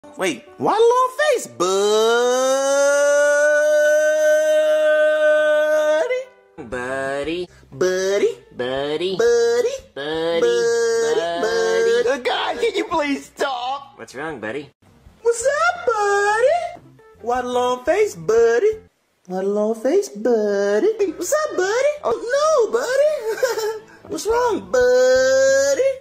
Wait, why long face, buddy? Buddy. Buddy? Buddy. Buddy? Buddy. Buddy? Buddy. God, can you please stop? What's wrong, buddy? What's up, buddy? Why the long face, buddy? Why the long face, buddy? What's up, buddy? Oh, no, buddy. What's wrong, buddy?